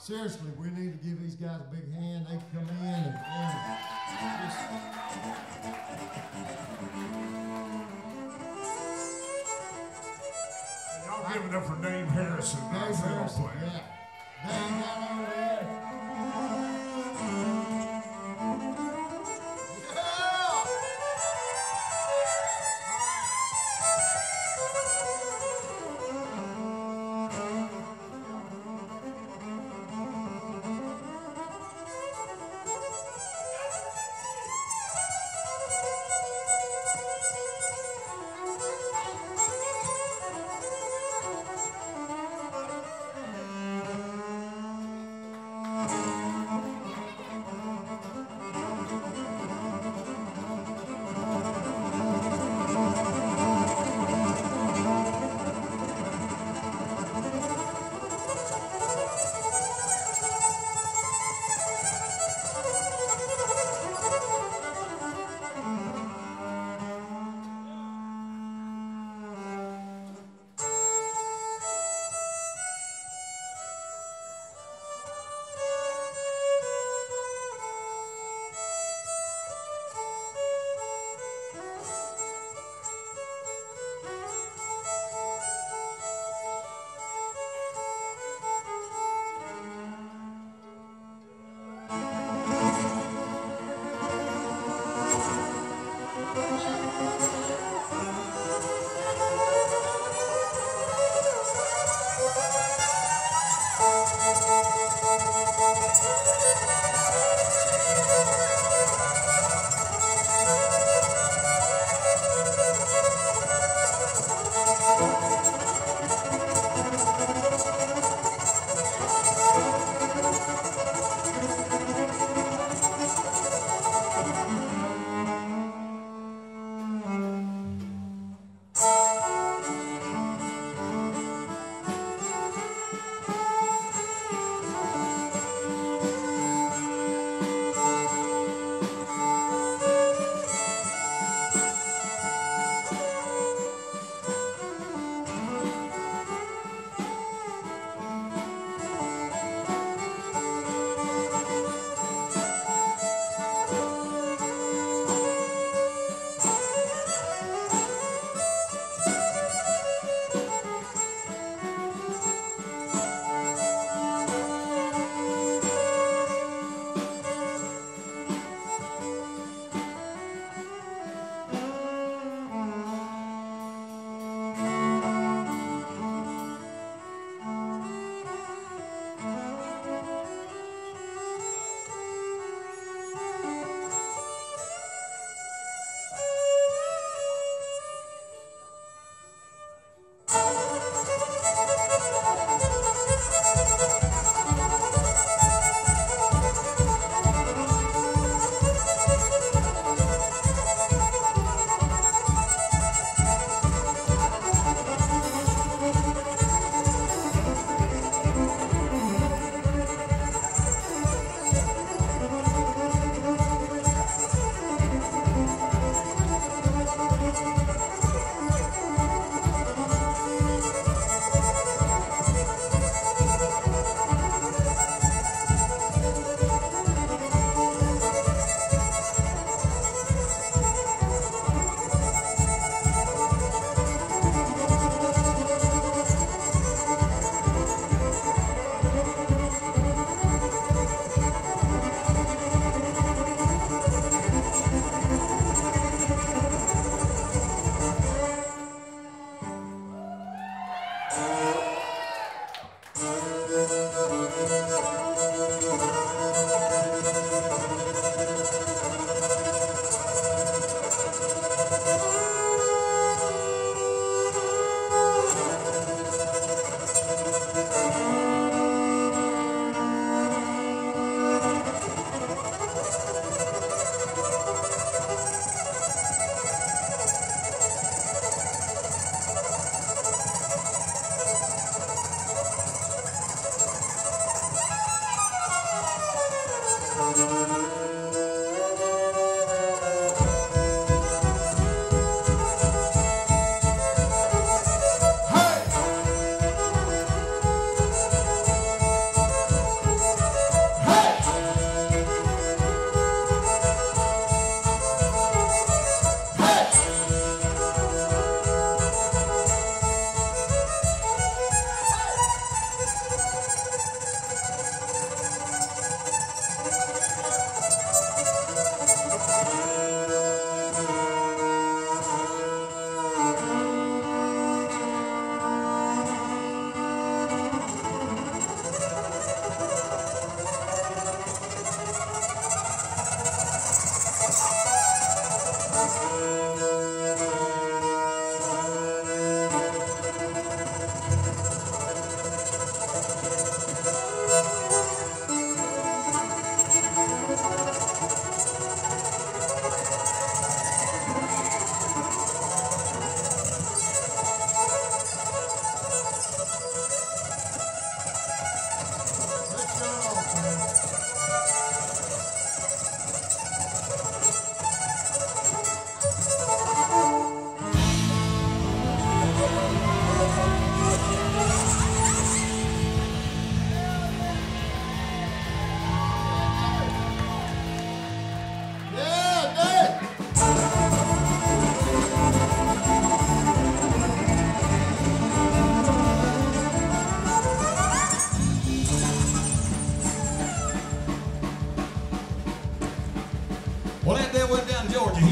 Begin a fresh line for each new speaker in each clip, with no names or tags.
seriously, we need to give these guys a big hand. They come in and just.
Y'all give it up for Dave Harrison.
Dave Harrison, yeah. Dave down over there.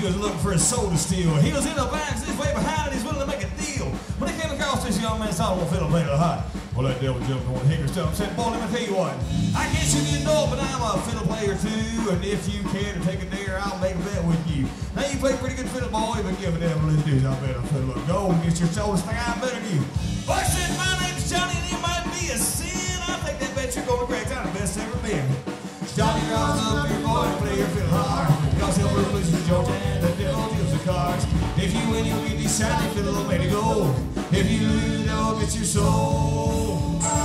was looking for his soul to steal. He was in the back, this way behind, and he's willing to make a deal. When he came across this young man, saw him fiddle play the hot. Well, that devil jumped on Hickory Stump and said, boy, let me tell you what. I guess you didn't know it, but I'm a fiddle player too, and if you care to take a dare, I'll make a bet with you. Now, you play pretty good fiddle, boy, but give a devil his dues. I bet a fiddle will go and get your soul to sting. I'm better than you. Boy, I said, my name's Johnny, and it might be a sin. I think that bet you're going to crack. I'm the best ever been. Johnny rounds up your boy and play your fiddle hard. Cause he'll release the Georgia and the devil deals the cards. If you win, you'll get these shiny fiddle made of gold. If you lose, they'll get your soul.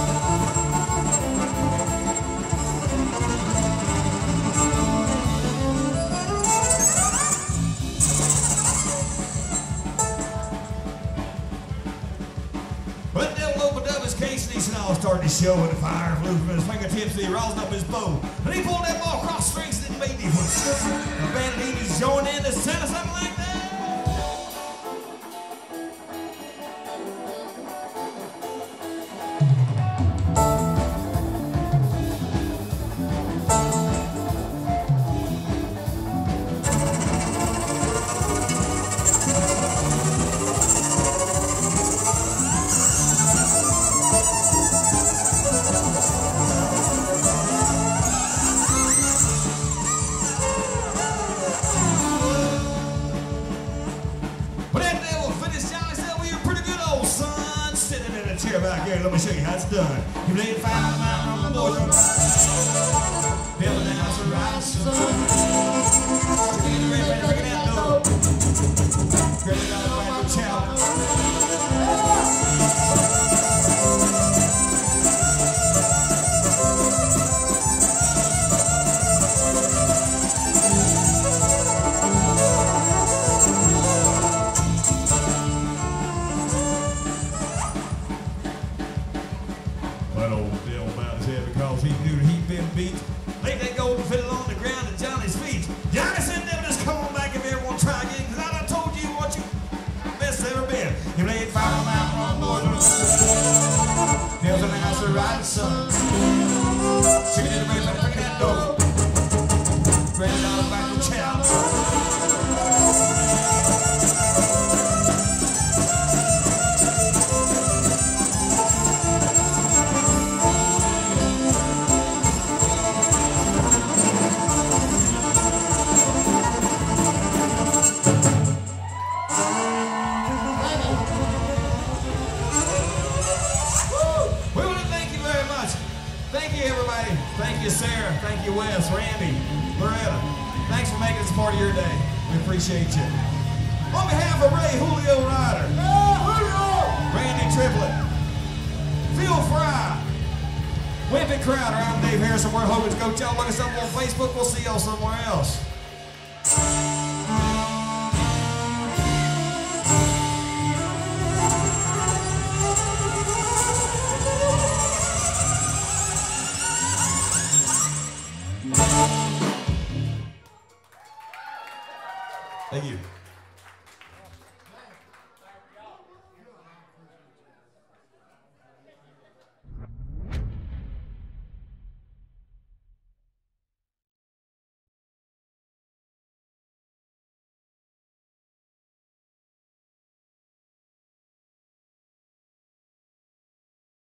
But the devil opened up his case and he said, I'll start the show. And the fire flew from his fingertips and he roused up his bow. And he pulled that ball across the strings and it made the The band just joined in to sing something like that. Back here, let me show you how it's done. You laid 5 miles on the border. Building a house of rice. Chicken and red, ready to bring it out door. Granny got a bag of chow. That old devil bowed his head because he knew he'd been beat. Laid that golden fiddle on the ground at Johnny's feet. Johnny said, "Devil, just come on back if you ever want to try again, because I done told you what you best ever been. You laid fire on out on board. Devil's in the house of riding son. Chicken in the red, better bring that door. Granny got a back of chow. Thank you, everybody. Thank you, Sarah. Thank you, Wes, Randy, Loretta. Thanks for making this part of your day. We appreciate you. On behalf of Ray Julio Ryder, Randy Triplett, Phil Fry, Wimpy Crowder, I'm Dave Harrison. We're Hogans Goat. Y'all look us up on Facebook. We'll see y'all somewhere else. Thank you.